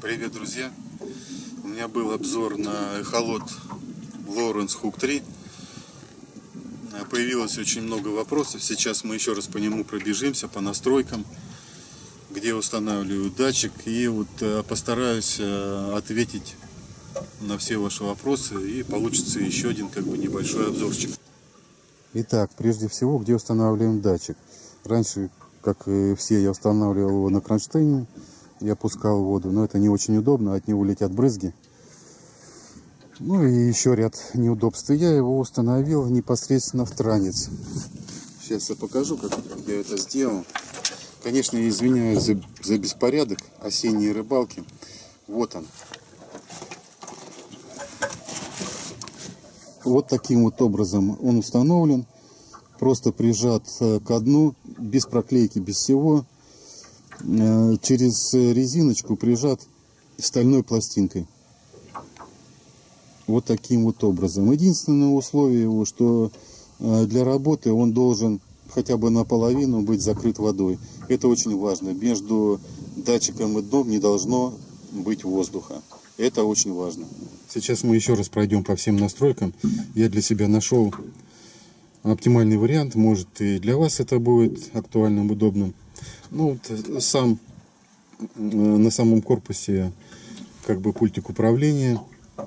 Привет, друзья! У меня был обзор на эхолот Lowrance Hook 3. Появилось очень много вопросов. Сейчас мы еще раз по нему пробежимся, по настройкам, где устанавливаю датчик. И вот постараюсь ответить на все ваши вопросы. И получится еще один небольшой обзорчик. Итак, прежде всего, где устанавливаем датчик. Раньше, как и все, я устанавливал его на кронштейне. Я пускал воду, но это не очень удобно, от него летят брызги. Ну и еще ряд неудобств. Я его установил непосредственно в транец. Сейчас я покажу, как я это сделал. Конечно, я извиняюсь за беспорядок осенней рыбалки. Вот он. Вот таким вот образом он установлен. Просто прижат ко дну, без проклейки, без всего. Через резиночку прижат стальной пластинкой. Вот таким вот образом. Единственное условие его, что для работы он должен хотя бы наполовину быть закрыт водой. Это очень важно. Между датчиком и дном не должно быть воздуха. Это очень важно. Сейчас мы еще раз пройдем по всем настройкам. Я для себя нашел оптимальный вариант. Может, и для вас это будет актуальным, удобным. Ну, вот на самом корпусе пультик управления,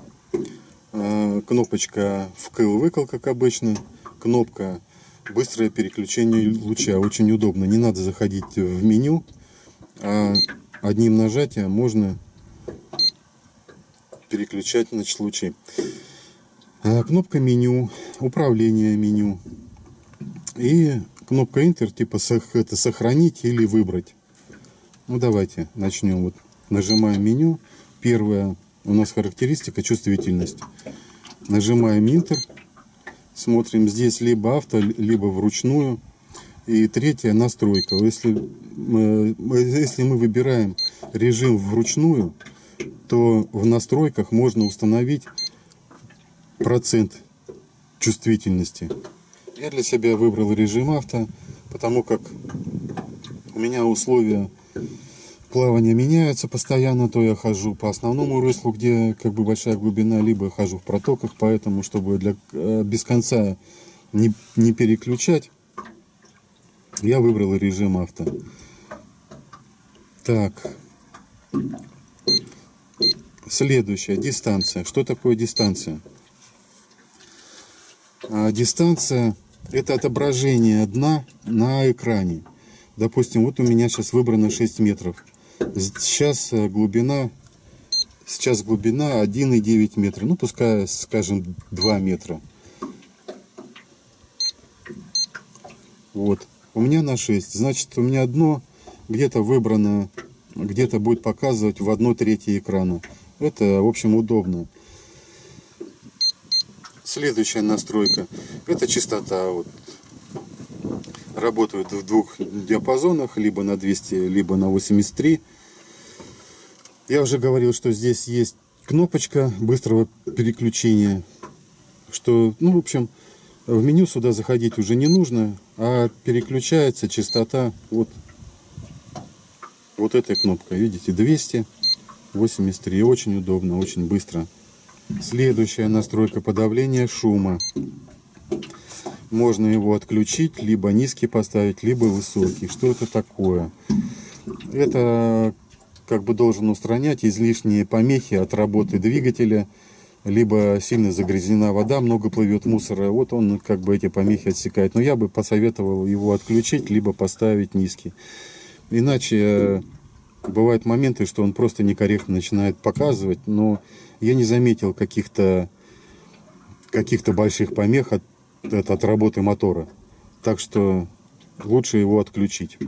кнопочка вкл-выкл, как обычно, кнопка быстрое переключение луча, очень удобно, не надо заходить в меню, а одним нажатием можно переключать, лучи. Кнопка меню, управление меню и кнопка Enter, типа это сохранить или выбрать. Ну давайте начнем. Вот нажимаем меню. Первая у нас характеристика чувствительность. Нажимаем Enter. Смотрим здесь либо авто, либо вручную. И третья настройка. Если мы выбираем режим вручную, то в настройках можно установить процент чувствительности. Я для себя выбрал режим авто, потому как у меня условия плавания меняются постоянно. То я хожу по основному руслу, где большая глубина, либо хожу в протоках, поэтому, чтобы без конца не переключать, я выбрал режим авто. Так, следующая дистанция. Что такое дистанция? Дистанция — это отображение дна на экране. Допустим, вот у меня сейчас выбрано 6 метров. Сейчас глубина 1,9 метра. Ну, пускай, скажем, 2 метра. Вот. У меня на 6. Значит, у меня дно где-то выбрано, где-то будет показывать в 1/3 экрана. Это, в общем, удобно. Следующая настройка — это частота. Вот. Работают в двух диапазонах, либо на 200, либо на 83. Я уже говорил, что здесь есть кнопочка быстрого переключения, что, в общем, в меню сюда заходить уже не нужно, а переключается частота вот этой кнопкой. Видите, 283. Очень удобно, очень быстро. Следующая настройка — подавление шума. Можно его отключить, либо низкий поставить, либо высокий. Что это такое? Это должен устранять излишние помехи от работы двигателя, либо сильно загрязнена вода, много плывет мусора. Вот он эти помехи отсекает. Но я бы посоветовал его отключить, либо поставить низкий. Иначе бывают моменты, что он просто некорректно начинает показывать, но я не заметил каких-то больших помех от работы мотора. Так что лучше его отключить.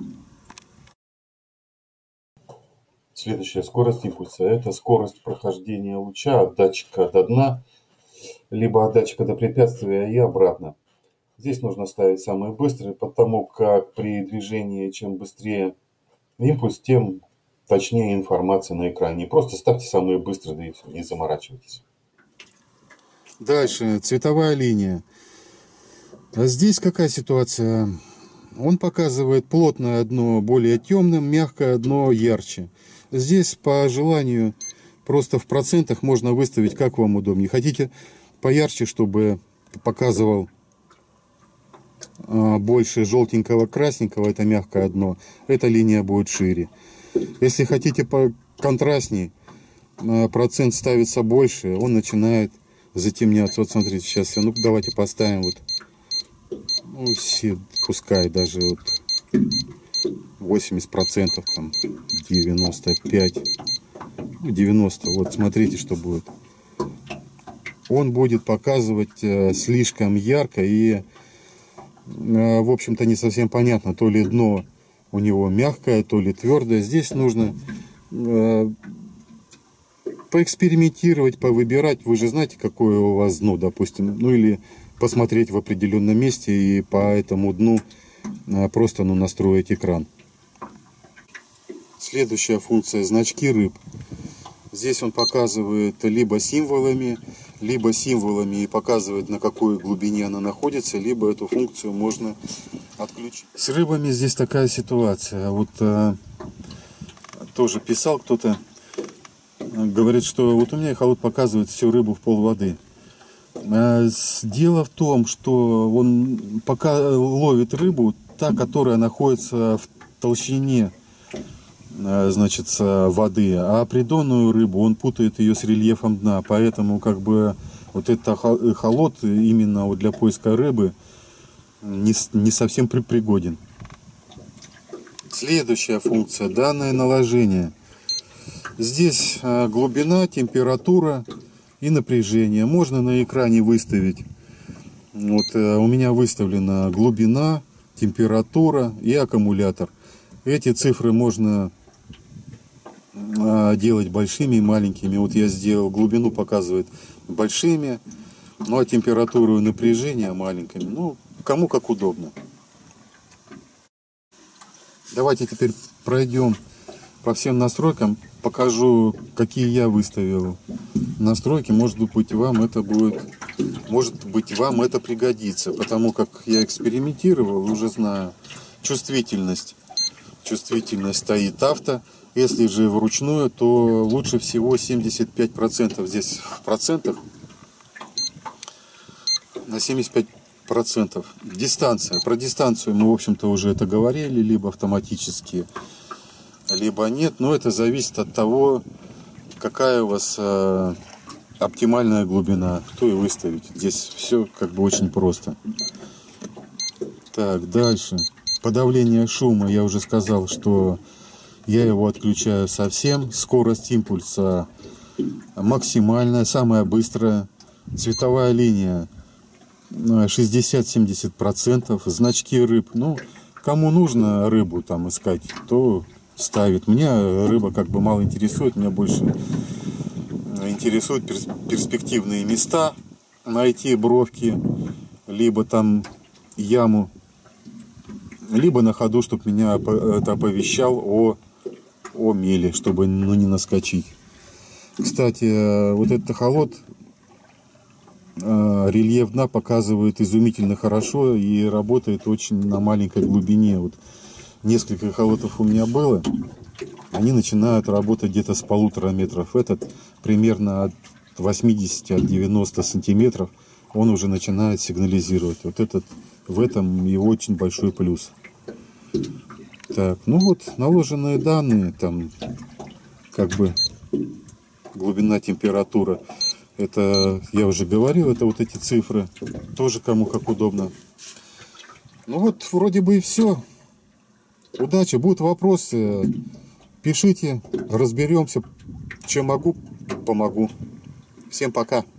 Следующая скорость импульса — это скорость прохождения луча от датчика до дна, либо от датчика до препятствия и обратно. Здесь нужно ставить самый быстрый, потому как при движении чем быстрее импульс, тем точнее информация на экране. Просто ставьте самые быстрые, да и все, не заморачивайтесь. Дальше, цветовая линия. А здесь какая ситуация? Он показывает плотное дно более темным, мягкое дно ярче. Здесь по желанию просто в процентах можно выставить, как вам удобнее. Хотите поярче, чтобы показывал больше желтенького, красненького, это мягкое дно, эта линия будет шире. Если хотите по контрастней, процент ставится больше, он начинает затемняться. Вот смотрите, сейчас я, ну давайте поставим вот, ну, все, пускай даже вот 80%, там 95, 90, вот смотрите, что будет. Он будет показывать слишком ярко и, в общем-то, не совсем понятно, то ли дно у него мягкое, то ли твердое. Здесь нужно поэкспериментировать, повыбирать. Вы же знаете, какое у вас дно, допустим. Ну или посмотреть в определенном месте и по этому дну просто настроить экран. Следующая функция — значки рыб. Здесь он показывает либо символами и показывает, на какой глубине она находится, либо эту функцию можно отключить. С рыбами здесь такая ситуация. Вот тоже писал кто-то, говорит, что вот у меня эхолот показывает всю рыбу в полводы. Дело в том, что он пока ловит рыбу, та, которая находится в толщине, значит, воды, а придонную рыбу он путает ее с рельефом дна, поэтому как бы вот этот эхолот именно вот для поиска рыбы не совсем пригоден. Следующая функция — данное наложение. Здесь глубина, температура и напряжение. Можно на экране выставить. Вот у меня выставлена глубина, температура и аккумулятор. Эти цифры можно делать большими и маленькими. Вот я сделал, глубину показывает большими, ну а температуру и напряжение маленькими. Ну, кому как удобно. Давайте теперь пройдем по всем настройкам, покажу, какие я выставил настройки. Может быть, вам это пригодится, потому как я экспериментировал, уже знаю. Чувствительность стоит авто. Если же вручную, то лучше всего 75%. Здесь в процентах на 75%. Дистанция. Про дистанцию мы, в общем-то, уже это говорили, либо автоматически, либо нет. Но это зависит от того, какая у вас оптимальная глубина, то и выставить. Здесь все как бы очень просто. Так, дальше. Подавление шума. Я уже сказал, что я его отключаю совсем. Скорость импульса максимальная, самая быстрая. Цветовая линия 60-70%. Значки рыб. Ну, кому нужно рыбу там искать, то ставит. Меня рыба как бы мало интересует. Меня больше интересуют перспективные места. Найти бровки, либо там яму, либо на ходу, чтобы меня это оповещал о мели, чтобы не наскочить. Кстати, вот этот эхолот рельеф дна показывает изумительно хорошо и работает очень на маленькой глубине. Вот несколько эхолотов у меня было, они начинают работать где-то с 1,5 метров. Этот примерно от 80-90 сантиметров он уже начинает сигнализировать. Вот этот, в этом и очень большой плюс. Так, ну вот наложенные данные, там как бы глубина, температура, это я уже говорил, это вот эти цифры, тоже кому как удобно. Ну вот вроде бы и все. Удачи, будут вопросы, пишите, разберемся, чем могу, помогу. Всем пока.